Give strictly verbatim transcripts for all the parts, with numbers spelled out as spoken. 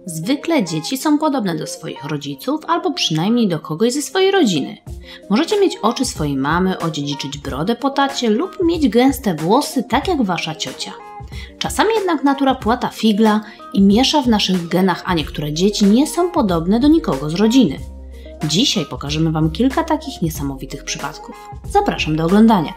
Zwykle dzieci są podobne do swoich rodziców albo przynajmniej do kogoś ze swojej rodziny. Możecie mieć oczy swojej mamy, odziedziczyć brodę po tacie lub mieć gęste włosy tak jak wasza ciocia. Czasami jednak natura płata figla i miesza w naszych genach, a niektóre dzieci nie są podobne do nikogo z rodziny. Dzisiaj pokażemy wam kilka takich niesamowitych przypadków. Zapraszam do oglądania.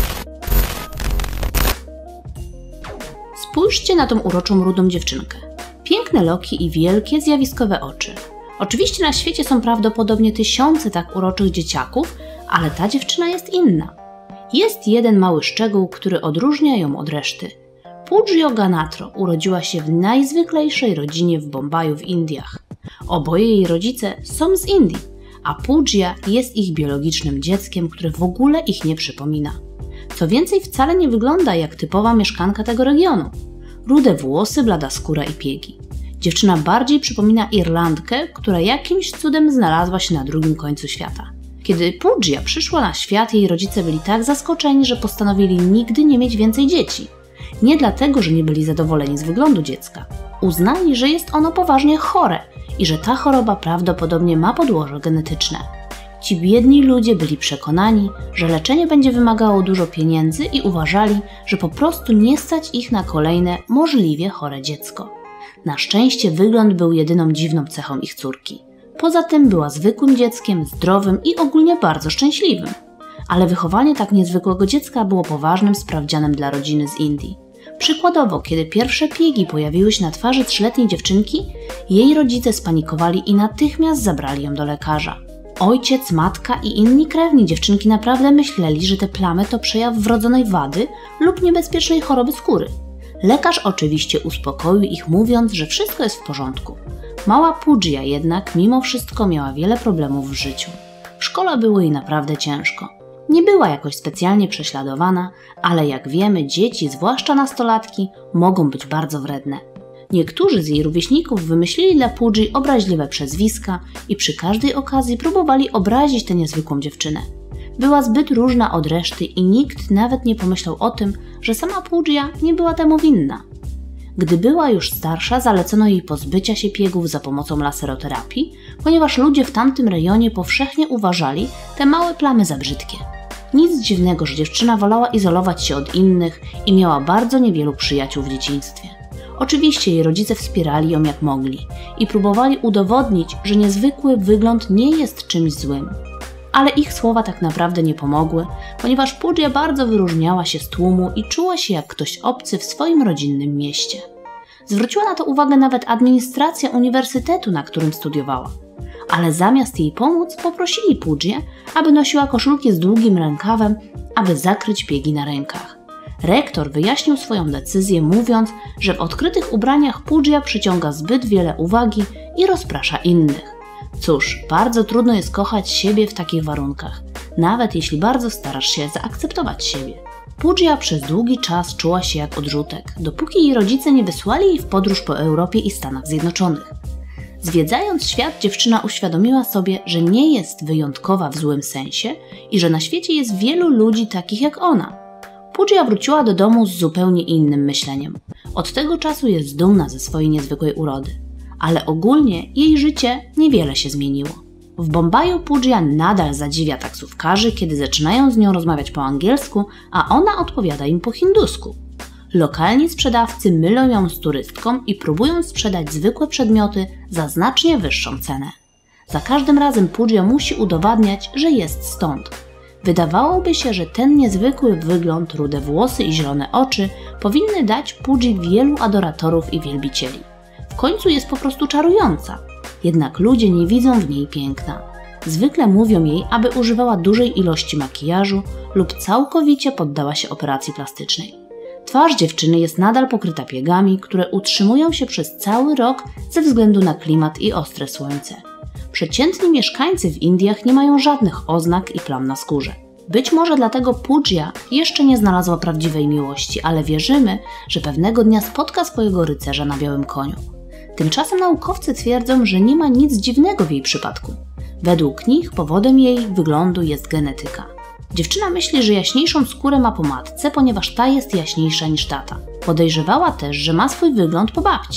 Spójrzcie na tą uroczą rudą dziewczynkę. Piękne loki i wielkie, zjawiskowe oczy. Oczywiście na świecie są prawdopodobnie tysiące tak uroczych dzieciaków, ale ta dziewczyna jest inna. Jest jeden mały szczegół, który odróżnia ją od reszty. Pooja Ganatra urodziła się w najzwyklejszej rodzinie w Bombaju w Indiach. Oboje jej rodzice są z Indii, a Pooja jest ich biologicznym dzieckiem, które w ogóle ich nie przypomina. Co więcej, wcale nie wygląda jak typowa mieszkanka tego regionu. Rude włosy, blada skóra i piegi. Dziewczyna bardziej przypomina Irlandkę, która jakimś cudem znalazła się na drugim końcu świata. Kiedy Pooja przyszła na świat, jej rodzice byli tak zaskoczeni, że postanowili nigdy nie mieć więcej dzieci. Nie dlatego, że nie byli zadowoleni z wyglądu dziecka. Uznali, że jest ono poważnie chore i że ta choroba prawdopodobnie ma podłoże genetyczne. Ci biedni ludzie byli przekonani, że leczenie będzie wymagało dużo pieniędzy i uważali, że po prostu nie stać ich na kolejne, możliwie chore dziecko. Na szczęście wygląd był jedyną dziwną cechą ich córki. Poza tym była zwykłym dzieckiem, zdrowym i ogólnie bardzo szczęśliwym. Ale wychowanie tak niezwykłego dziecka było poważnym sprawdzianem dla rodziny z Indii. Przykładowo, kiedy pierwsze piegi pojawiły się na twarzy trzyletniej dziewczynki, jej rodzice spanikowali i natychmiast zabrali ją do lekarza. Ojciec, matka i inni krewni dziewczynki naprawdę myśleli, że te plamy to przejaw wrodzonej wady lub niebezpiecznej choroby skóry. Lekarz oczywiście uspokoił ich, mówiąc, że wszystko jest w porządku. Mała Pooja jednak mimo wszystko miała wiele problemów w życiu. W szkole było jej naprawdę ciężko. Nie była jakoś specjalnie prześladowana, ale jak wiemy, dzieci, zwłaszcza nastolatki, mogą być bardzo wredne. Niektórzy z jej rówieśników wymyślili dla Poojy obraźliwe przezwiska i przy każdej okazji próbowali obrazić tę niezwykłą dziewczynę. Była zbyt różna od reszty i nikt nawet nie pomyślał o tym, że sama Pooja nie była temu winna. Gdy była już starsza, zalecono jej pozbycia się piegów za pomocą laseroterapii, ponieważ ludzie w tamtym rejonie powszechnie uważali te małe plamy za brzydkie. Nic dziwnego, że dziewczyna wolała izolować się od innych i miała bardzo niewielu przyjaciół w dzieciństwie. Oczywiście jej rodzice wspierali ją jak mogli i próbowali udowodnić, że niezwykły wygląd nie jest czymś złym. Ale ich słowa tak naprawdę nie pomogły, ponieważ Pooja bardzo wyróżniała się z tłumu i czuła się jak ktoś obcy w swoim rodzinnym mieście. Zwróciła na to uwagę nawet administracja uniwersytetu, na którym studiowała. Ale zamiast jej pomóc, poprosili Pooję, aby nosiła koszulki z długim rękawem, aby zakryć piegi na rękach. Rektor wyjaśnił swoją decyzję, mówiąc, że w odkrytych ubraniach Pooja przyciąga zbyt wiele uwagi i rozprasza innych. Cóż, bardzo trudno jest kochać siebie w takich warunkach, nawet jeśli bardzo starasz się zaakceptować siebie. Pooja przez długi czas czuła się jak odrzutek, dopóki jej rodzice nie wysłali jej w podróż po Europie i Stanach Zjednoczonych. Zwiedzając świat, dziewczyna uświadomiła sobie, że nie jest wyjątkowa w złym sensie i że na świecie jest wielu ludzi takich jak ona. Pooja wróciła do domu z zupełnie innym myśleniem. Od tego czasu jest dumna ze swojej niezwykłej urody. Ale ogólnie jej życie niewiele się zmieniło. W Bombaju Pooja nadal zadziwia taksówkarzy, kiedy zaczynają z nią rozmawiać po angielsku, a ona odpowiada im po hindusku. Lokalni sprzedawcy mylą ją z turystką i próbują sprzedać zwykłe przedmioty za znacznie wyższą cenę. Za każdym razem Pooja musi udowadniać, że jest stąd. Wydawałoby się, że ten niezwykły wygląd, rude włosy i zielone oczy powinny dać Poojie wielu adoratorów i wielbicieli. W końcu jest po prostu czarująca, jednak ludzie nie widzą w niej piękna. Zwykle mówią jej, aby używała dużej ilości makijażu lub całkowicie poddała się operacji plastycznej. Twarz dziewczyny jest nadal pokryta piegami, które utrzymują się przez cały rok ze względu na klimat i ostre słońce. Przeciętni mieszkańcy w Indiach nie mają żadnych oznak i plam na skórze. Być może dlatego Pooja jeszcze nie znalazła prawdziwej miłości, ale wierzymy, że pewnego dnia spotka swojego rycerza na białym koniu. Tymczasem naukowcy twierdzą, że nie ma nic dziwnego w jej przypadku. Według nich powodem jej wyglądu jest genetyka. Dziewczyna myśli, że jaśniejszą skórę ma po matce, ponieważ ta jest jaśniejsza niż tata. Podejrzewała też, że ma swój wygląd po babci.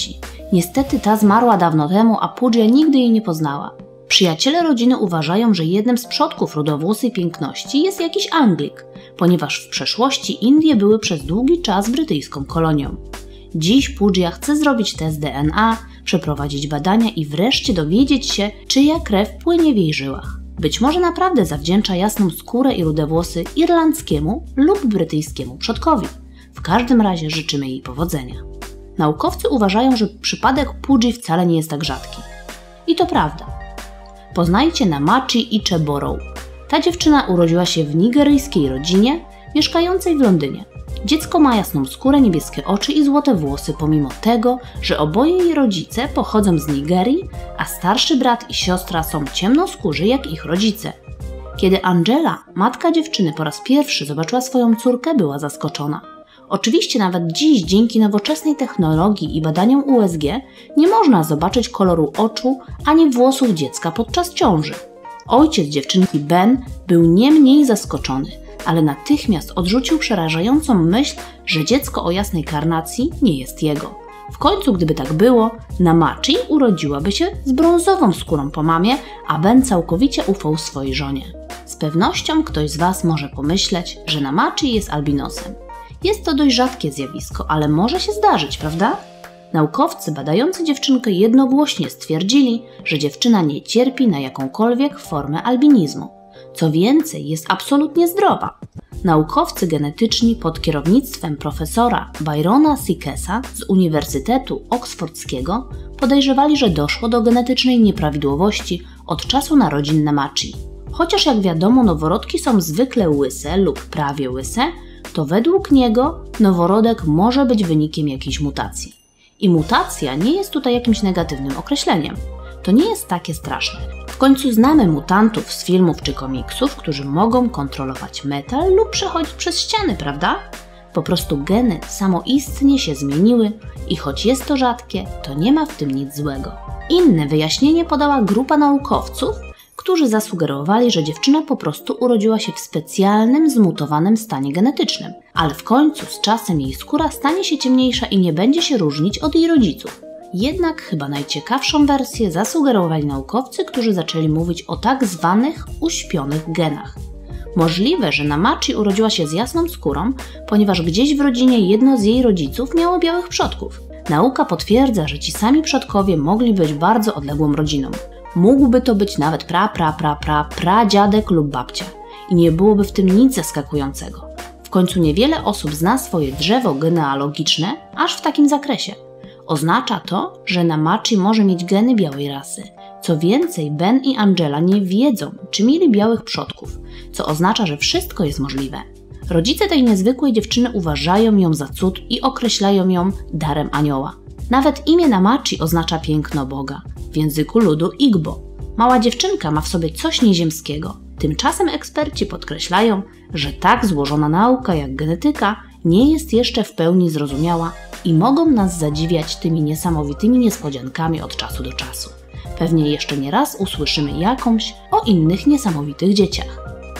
Niestety ta zmarła dawno temu, a Pooja nigdy jej nie poznała. Przyjaciele rodziny uważają, że jednym z przodków rudowłosej piękności jest jakiś Anglik, ponieważ w przeszłości Indie były przez długi czas brytyjską kolonią. Dziś Pooja chce zrobić test D N A, przeprowadzić badania i wreszcie dowiedzieć się, czyja krew płynie w jej żyłach. Być może naprawdę zawdzięcza jasną skórę i rude włosy irlandzkiemu lub brytyjskiemu przodkowi. W każdym razie życzymy jej powodzenia. Naukowcy uważają, że przypadek Pooji wcale nie jest tak rzadki. I to prawda. Poznajcie Namachi Icheboro. Ta dziewczyna urodziła się w nigeryjskiej rodzinie mieszkającej w Londynie. Dziecko ma jasną skórę, niebieskie oczy i złote włosy, pomimo tego, że oboje jej rodzice pochodzą z Nigerii, a starszy brat i siostra są ciemnoskórzy jak ich rodzice. Kiedy Angela, matka dziewczyny, po raz pierwszy zobaczyła swoją córkę, była zaskoczona. Oczywiście nawet dziś dzięki nowoczesnej technologii i badaniom U S G nie można zobaczyć koloru oczu ani włosów dziecka podczas ciąży. Ojciec dziewczynki Ben był nie mniej zaskoczony, ale natychmiast odrzucił przerażającą myśl, że dziecko o jasnej karnacji nie jest jego. W końcu, gdyby tak było, Namachi urodziłaby się z brązową skórą po mamie, a Ben całkowicie ufał swojej żonie. Z pewnością ktoś z Was może pomyśleć, że Namachi jest albinosem. Jest to dość rzadkie zjawisko, ale może się zdarzyć, prawda? Naukowcy badający dziewczynkę jednogłośnie stwierdzili, że dziewczyna nie cierpi na jakąkolwiek formę albinizmu. Co więcej, jest absolutnie zdrowa. Naukowcy genetyczni pod kierownictwem profesora Byrona Sikesa z Uniwersytetu Oksfordzkiego podejrzewali, że doszło do genetycznej nieprawidłowości od czasu narodzin Namachi. Chociaż jak wiadomo, noworodki są zwykle łyse lub prawie łyse, to według niego noworodek może być wynikiem jakiejś mutacji. I mutacja nie jest tutaj jakimś negatywnym określeniem. To nie jest takie straszne. W końcu znamy mutantów z filmów czy komiksów, którzy mogą kontrolować metal lub przechodzić przez ściany, prawda? Po prostu geny samoistnie się zmieniły i choć jest to rzadkie, to nie ma w tym nic złego. Inne wyjaśnienie podała grupa naukowców, którzy zasugerowali, że dziewczyna po prostu urodziła się w specjalnym, zmutowanym stanie genetycznym, ale w końcu z czasem jej skóra stanie się ciemniejsza i nie będzie się różnić od jej rodziców. Jednak chyba najciekawszą wersję zasugerowali naukowcy, którzy zaczęli mówić o tak zwanych uśpionych genach. Możliwe, że Namachi urodziła się z jasną skórą, ponieważ gdzieś w rodzinie jedno z jej rodziców miało białych przodków. Nauka potwierdza, że ci sami przodkowie mogli być bardzo odległą rodziną. Mógłby to być nawet pra, pra, pra, pra, pradziadek lub babcia. I nie byłoby w tym nic zaskakującego. W końcu niewiele osób zna swoje drzewo genealogiczne aż w takim zakresie. Oznacza to, że Namachi może mieć geny białej rasy. Co więcej, Ben i Angela nie wiedzą, czy mieli białych przodków, co oznacza, że wszystko jest możliwe. Rodzice tej niezwykłej dziewczyny uważają ją za cud i określają ją darem anioła. Nawet imię Namachi oznacza piękno Boga, w języku ludu Igbo. Mała dziewczynka ma w sobie coś nieziemskiego. Tymczasem eksperci podkreślają, że tak złożona nauka jak genetyka nie jest jeszcze w pełni zrozumiała i mogą nas zadziwiać tymi niesamowitymi niespodziankami od czasu do czasu. Pewnie jeszcze nie raz usłyszymy jakąś o innych niesamowitych dzieciach.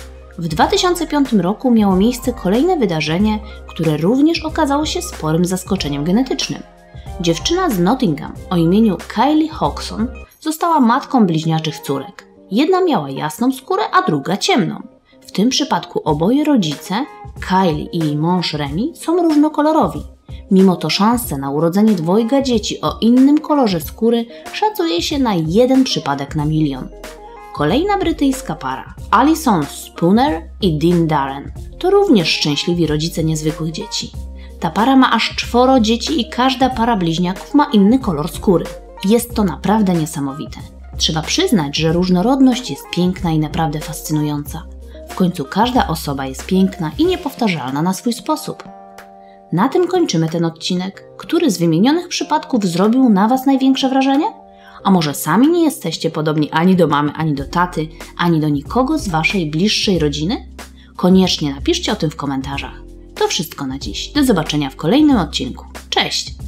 W dwa tysiące piątym roku miało miejsce kolejne wydarzenie, które również okazało się sporym zaskoczeniem genetycznym. Dziewczyna z Nottingham o imieniu Kylie Hodgson została matką bliźniaczych córek. Jedna miała jasną skórę, a druga ciemną. W tym przypadku oboje rodzice, Kylie i jej mąż Remy, są różnokolorowi. Mimo to szanse na urodzenie dwojga dzieci o innym kolorze skóry szacuje się na jeden przypadek na milion. Kolejna brytyjska para, Alison Spooner i Dean Darren, to również szczęśliwi rodzice niezwykłych dzieci. Ta para ma aż czworo dzieci i każda para bliźniaków ma inny kolor skóry. Jest to naprawdę niesamowite. Trzeba przyznać, że różnorodność jest piękna i naprawdę fascynująca. W końcu każda osoba jest piękna i niepowtarzalna na swój sposób. Na tym kończymy ten odcinek. Który z wymienionych przypadków zrobił na Was największe wrażenie? A może sami nie jesteście podobni ani do mamy, ani do taty, ani do nikogo z Waszej bliższej rodziny? Koniecznie napiszcie o tym w komentarzach. To wszystko na dziś. Do zobaczenia w kolejnym odcinku. Cześć!